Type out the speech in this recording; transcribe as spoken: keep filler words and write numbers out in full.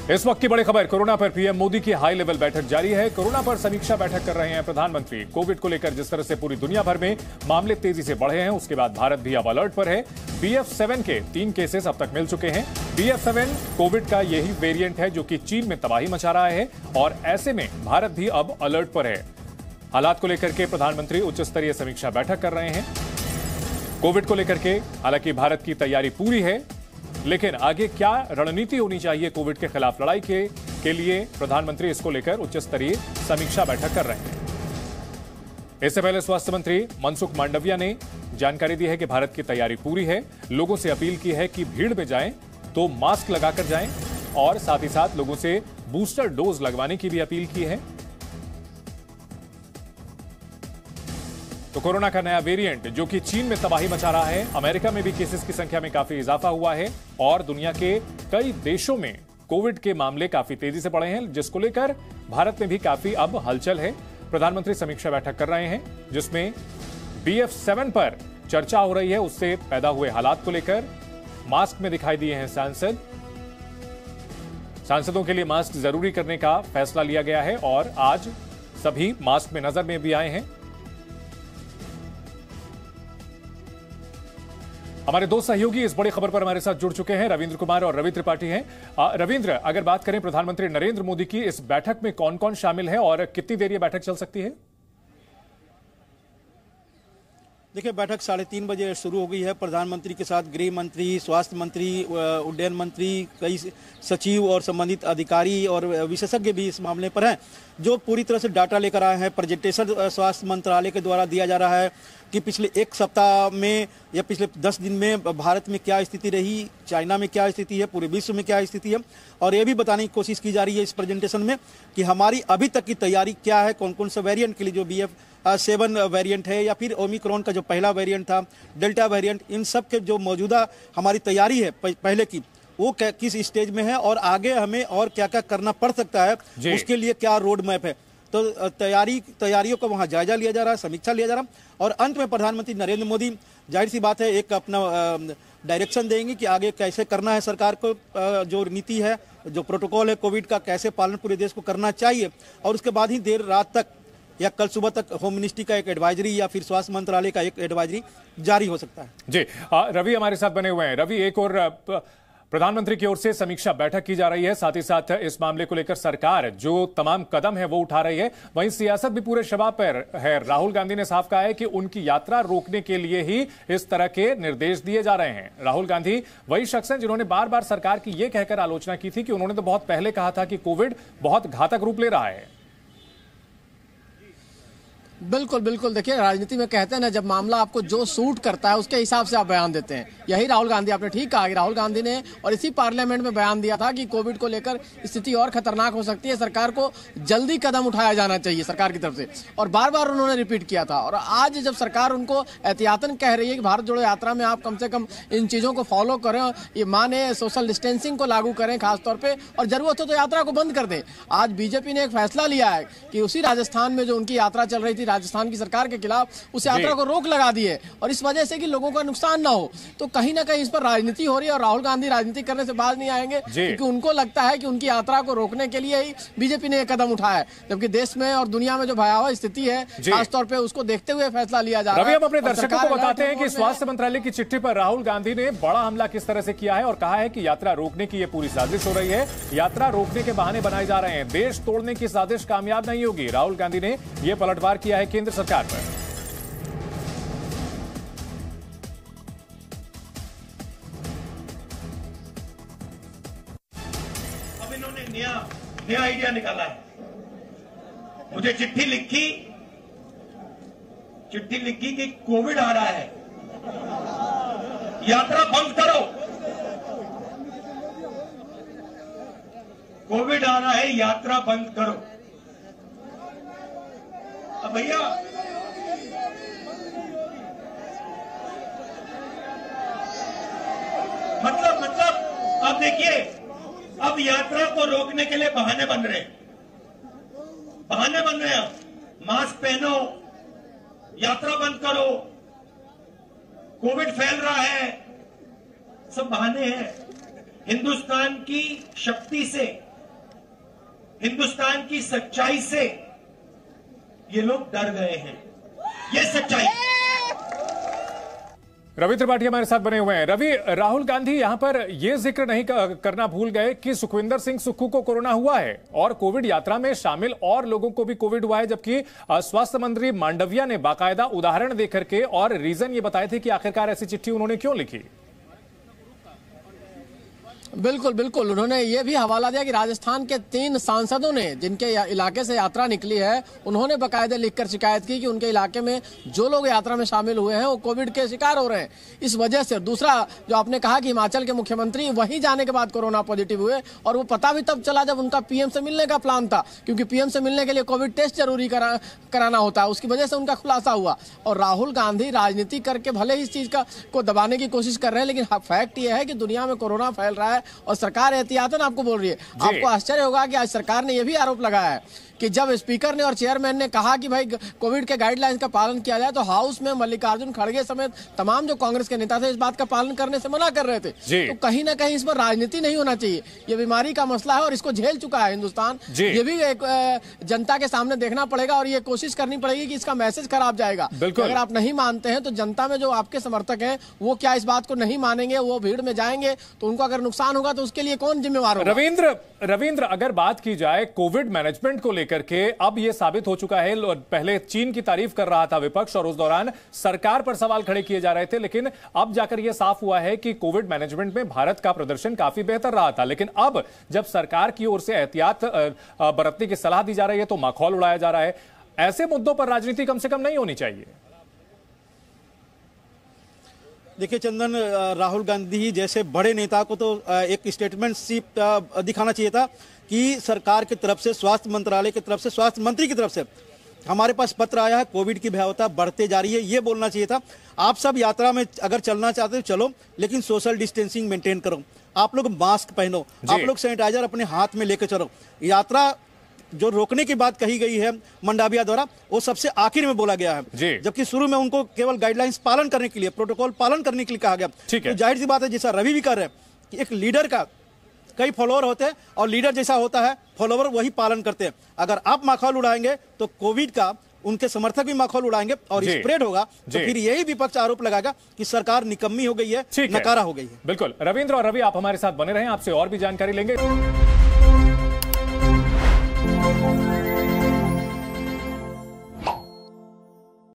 इस वक्त की बड़ी खबर, कोरोना पर पीएम मोदी की हाई लेवल बैठक जारी है। कोरोना पर समीक्षा बैठक कर रहे हैं प्रधानमंत्री। कोविड को लेकर जिस तरह से पूरी दुनिया भर में मामले तेजी से बढ़े हैं, उसके बाद भारत भी अब अलर्ट पर है। बी एफ सेवन के तीन केसेस अब तक मिल चुके हैं। बी एफ सेवन कोविड का यही वेरिएंट है जो कि चीन में तबाही मचा रहा है और ऐसे में भारत भी अब अलर्ट पर है। हालात को लेकर के प्रधानमंत्री उच्च स्तरीय समीक्षा बैठक कर रहे हैं। कोविड को लेकर के हालांकि भारत की तैयारी पूरी है, लेकिन आगे क्या रणनीति होनी चाहिए कोविड के खिलाफ लड़ाई के, के लिए प्रधानमंत्री इसको लेकर उच्च स्तरीय समीक्षा बैठक कर रहे हैं। इससे पहले स्वास्थ्य मंत्री मनसुख मांडविया ने जानकारी दी है कि भारत की तैयारी पूरी है। लोगों से अपील की है कि भीड़ में जाएं तो मास्क लगाकर जाएं और साथ ही साथ लोगों से बूस्टर डोज लगवाने की भी अपील की है। तो कोरोना का नया वेरिएंट जो कि चीन में तबाही मचा रहा है, अमेरिका में भी केसेस की संख्या में काफी इजाफा हुआ है और दुनिया के कई देशों में कोविड के मामले काफी तेजी से बढ़े हैं, जिसको लेकर भारत में भी काफी अब हलचल है। प्रधानमंत्री समीक्षा बैठक कर रहे हैं जिसमें बी एफ सेवन पर चर्चा हो रही है, उससे पैदा हुए हालात को लेकर। मास्क में दिखाई दिए हैं सांसद, सांसदों के लिए मास्क जरूरी करने का फैसला लिया गया है और आज सभी मास्क में नजर में भी आए हैं। हमारे दो सहयोगी इस बड़ी खबर पर हमारे साथ जुड़ चुके हैं, रविंद्र कुमार और रवि त्रिपाठी हैं। रविंद्र, अगर बात करें प्रधानमंत्री नरेंद्र मोदी की, इस बैठक में कौन कौन शामिल है और कितनी देर ये बैठक चल सकती है? देखिए, बैठक साढ़े तीन बजे शुरू हो गई है। प्रधानमंत्री के साथ गृह मंत्री, स्वास्थ्य मंत्री, उड्डयन मंत्री, कई सचिव और संबंधित अधिकारी और विशेषज्ञ भी इस मामले पर हैं, जो पूरी तरह से डाटा लेकर आए हैं। प्रेजेंटेशन स्वास्थ्य मंत्रालय के द्वारा दिया जा रहा है कि पिछले एक सप्ताह में या पिछले दस दिन में भारत में क्या स्थिति रही, चाइना में क्या स्थिति है, पूरे विश्व में क्या स्थिति है, और ये भी बताने की कोशिश की जा रही है इस प्रेजेंटेशन में कि हमारी अभी तक की तैयारी क्या है, कौन कौन सा वेरिएंट के लिए, जो बी एफ सेवन वेरिएंट है या फिर ओमिक्रॉन का जो पहला वेरिएंट था, डेल्टा वेरिएंट, इन सब के जो मौजूदा हमारी तैयारी है पहले की, वो किस स्टेज में है और आगे हमें और क्या क्या करना पड़ सकता है, उसके लिए क्या रोड मैप है। तो तैयारी तैयारियों का वहाँ जायजा लिया जा रहा है, समीक्षा लिया जा रहा है और अंत में प्रधानमंत्री नरेंद्र मोदी, जाहिर सी बात है, एक अपना डायरेक्शन देंगे कि आगे कैसे करना है। सरकार को जो नीति है, जो प्रोटोकॉल है कोविड का, कैसे पालन पूरे देश को करना चाहिए, और उसके बाद ही देर रात तक या कल सुबह तक होम मिनिस्ट्री का एक एडवाइजरी या फिर स्वास्थ्य मंत्रालय का एक एडवाइजरी जारी हो सकता है। जी, रवि हमारे साथ बने हुए हैं। रवि, एक और प्रधानमंत्री की ओर से समीक्षा बैठक की जा रही है, साथ ही साथ इस मामले को लेकर सरकार जो तमाम कदम है वो उठा रही है, वहीं सियासत भी पूरे शबाब पर है। राहुल गांधी ने साफ कहा है कि उनकी यात्रा रोकने के लिए ही इस तरह के निर्देश दिए जा रहे हैं। राहुल गांधी वही शख्स हैं जिन्होंने बार बार सरकार की यह कहकर आलोचना की थी कि उन्होंने तो बहुत पहले कहा था कि कोविड बहुत घातक रूप ले रहा है। बिल्कुल बिल्कुल, देखिए, राजनीति में कहते हैं ना, जब मामला आपको जो सूट करता है उसके हिसाब से आप बयान देते हैं। यही राहुल गांधी, आपने ठीक कहा कि राहुल गांधी ने और इसी पार्लियामेंट में बयान दिया था कि कोविड को लेकर स्थिति और खतरनाक हो सकती है, सरकार को जल्दी कदम उठाया जाना चाहिए सरकार की तरफ से, और बार बार उन्होंने रिपीट किया था। और आज जब सरकार उनको एहतियातन कह रही है कि भारत जोड़ो यात्रा में आप कम से कम इन चीज़ों को फॉलो करें, ये माने सोशल डिस्टेंसिंग को लागू करें खासतौर पर, और जरूरत हो तो यात्रा को बंद कर दें। आज बीजेपी ने एक फैसला लिया है कि उसी राजस्थान में जो उनकी यात्रा चल रही थी, राजस्थान की सरकार के खिलाफ, उस यात्रा को रोक लगा दी है, और इस वजह से कि लोगों का नुकसान ना हो। तो कहीं ना कहीं इस पर राजनीति हो रही है और राहुल गांधी राजनीति करने से बाज नहीं आएंगे, क्योंकि उनको लगता है कि उनकी यात्रा को रोकने के लिए ही बीजेपी ने एक कदम उठाया है, जबकि देश में और दुनिया में जो भयावह स्थिति है खासतौर पर, उसको देखते हुए फैसला लिया जा रहा है। हम अपने दर्शकों को बताते हैं कि स्वास्थ्य मंत्रालय की चिट्ठी पर राहुल गांधी ने बड़ा हमला किस तरह से किया है और कहा है कि यात्रा रोकने की यह पूरी साजिश हो रही है, यात्रा रोकने के बहाने बनाए जा रहे हैं, देश तोड़ने की साजिश कामयाब नहीं होगी। राहुल गांधी ने यह पलटवार किया है केंद्र सरकार पर। नया नया आइडिया निकाला है, मुझे चिट्ठी लिखी चिट्ठी लिखी कि कोविड आ रहा है, यात्रा बंद करो, कोविड आ रहा है, यात्रा बंद करो। अब भैया, मतलब मतलब अब देखिए, अब यात्रा को रोकने के लिए बहाने बन रहे हैं बहाने बन रहे हैं मास्क पहनो, यात्रा बंद करो, कोविड फैल रहा है, सब बहाने हैं। हिंदुस्तान की शक्ति से हिंदुस्तान की सच्चाई से ये लोग डर गए हैं। ये सच्चाई। रवि त्रिपाठी हमारे साथ बने हुए हैं। रवि, राहुल गांधी यहां पर यह जिक्र नहीं करना भूल गए कि सुखविंदर सिंह सुक्खू को कोरोना हुआ है और कोविड यात्रा में शामिल और लोगों को भी कोविड हुआ है, जबकि स्वास्थ्य मंत्री मांडविया ने बाकायदा उदाहरण देकर के और रीजन ये बताए थे कि आखिरकार ऐसी चिट्ठी उन्होंने क्यों लिखी। बिल्कुल बिल्कुल, उन्होंने ये भी हवाला दिया कि राजस्थान के तीन सांसदों ने जिनके इलाके से यात्रा निकली है, उन्होंने बाकायदे लिखकर शिकायत की कि उनके इलाके में जो लोग यात्रा में शामिल हुए हैं वो कोविड के शिकार हो रहे हैं। इस वजह से दूसरा जो आपने कहा कि हिमाचल के मुख्यमंत्री वहीं जाने के बाद कोरोना पॉजिटिव हुए और वो पता भी तब चला जब उनका पीएम से मिलने का प्लान था, क्योंकि पीएम से मिलने के लिए कोविड टेस्ट जरूरी करा, कराना होता है। उसकी वजह से उनका खुलासा हुआ। और राहुल गांधी राजनीति करके भले ही इस चीज का को दबाने की कोशिश कर रहे हैं, लेकिन फैक्ट ये है कि दुनिया में कोरोना फैल रहा है और सरकार एहतियातन आपको बोल रही है। आपको आश्चर्य होगा कि आज सरकार ने यह भी आरोप लगाया है कि जब स्पीकर ने और चेयरमैन ने कहा कि भाई कोविड के गाइडलाइंस का पालन किया जाए, तो हाउस में मल्लिकार्जुन खड़गे समेत तमाम जो कांग्रेस के नेता थे इस बात का पालन करने से मना कर रहे थे। तो कहीं ना कहीं इस पर राजनीति नहीं होना चाहिए। ये बीमारी का मसला है और इसको झेल चुका है हिंदुस्तान। ये भी एक जनता के सामने देखना पड़ेगा और ये कोशिश करनी पड़ेगी कि इसका मैसेज खराब जाएगा। अगर आप नहीं मानते हैं तो जनता में जो आपके समर्थक हैं वो क्या इस बात को नहीं मानेंगे, वो भीड़ में जाएंगे तो उनको अगर नुकसान होगा तो उसके लिए कौन जिम्मेवार होगा? रविंद्र रविंद्र अगर बात की जाए कोविड मैनेजमेंट को लेकर के, अब ये साबित हो चुका है, पहले चीन की तारीफ कर रहा था विपक्ष और उस दौरान सरकार पर सवाल खड़े किए जा रहे थे, लेकिन अब जाकर यह साफ हुआ है कि कोविड मैनेजमेंट में भारत का प्रदर्शन काफी बेहतर रहा था। लेकिन अब जब सरकार की ओर से एहतियात बरतने की सलाह दी जा रही है तो माखौल उड़ाया जा रहा है। ऐसे मुद्दों पर राजनीति कम से कम नहीं होनी चाहिए। देखिए चंदन, राहुल गांधी जैसे बड़े नेता को तो एक स्टेटमेंट सिर्फ दिखाना चाहिए था कि सरकार की तरफ से, स्वास्थ्य मंत्रालय की तरफ से, स्वास्थ्य मंत्री की तरफ से हमारे पास पत्र आया है, कोविड की भयावहता बढ़ते जा रही है, ये बोलना चाहिए था। आप सब यात्रा में अगर चलना चाहते हो चलो, लेकिन सोशल डिस्टेंसिंग मेंटेन करो, आप लोग मास्क पहनो, आप लोग सैनिटाइजर अपने हाथ में लेकर चलो। यात्रा जो रोकने की बात कही गई है मंडाविया द्वारा, वो सबसे आखिर में बोला गया है, जबकि शुरू में उनको केवल गाइडलाइंस पालन करने के लिए, प्रोटोकॉल पालन करने के लिए कहा गया। तो जाहिर सी बात है, जैसा रवि भी कर रहे हैं कि एक लीडर का कई फॉलोअर होते हैं और लीडर जैसा होता है फॉलोअर वही पालन करते हैं। अगर आप माखौल उड़ाएंगे तो कोविड का उनके समर्थक भी माखौल उड़ाएंगे और स्प्रेड होगा, तो फिर यही विपक्ष आरोप लगाएगा कि सरकार निकम्मी हो गई है, नकारा हो गई है। बिल्कुल रविंद्र और रवि, आप हमारे साथ बने रहें, आपसे और भी जानकारी लेंगे।